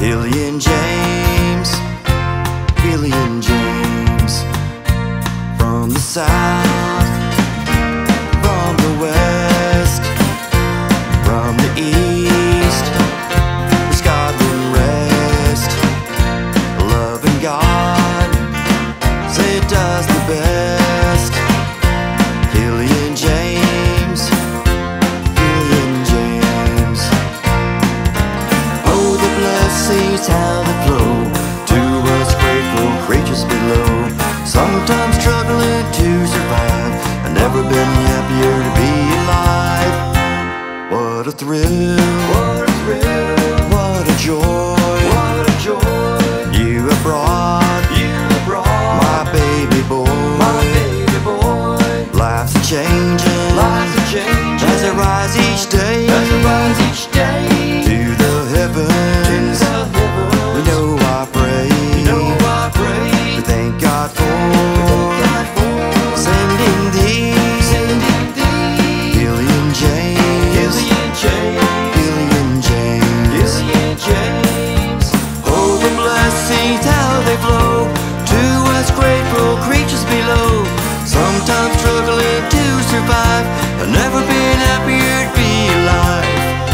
Killian James, Killian James, from the south, from the west, from the east, where Scotland rest, loving God, say it does the best. Killian James, Killian James. Oh, the blessings how they flow to us grateful creatures below, sometimes struggling to survive. I've never been happier to be alive. What a thrill, what a thrill, what a joy, what a joy. You have brought my baby boy, my baby boy. Life's a-changing, life's a-changing, as I rise each day, as I rise each day to the heavens, to the heavens. We know I pray, you know I pray, to thank God for, sending thee, Killian James, Killian James, Killian James. Oh, the blessings how they flow to us grateful creatures below, sometimes struggling to survive. I've never been happier to be alive.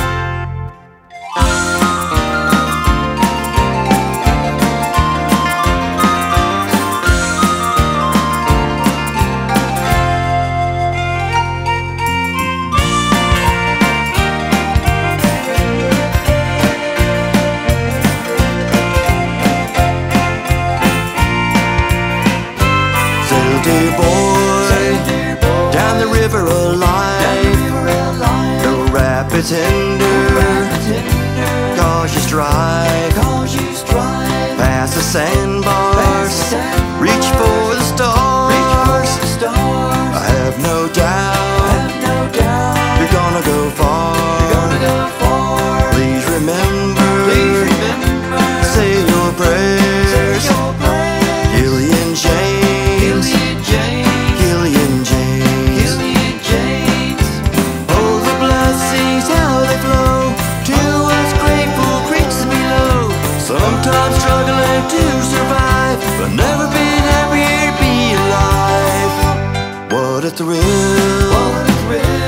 Dear boy, down the river of life, no rapids hinder, cause you strive, past the sandbars, reach for the stars. I have no doubt, you're gonna go far. Please remember, say your prayers. Killian James, Killian James. Oh, the blessings how they flow to us grateful creatures below, sometimes struggling to survive, but never been happier to be alive. What a thrill, what a thrill.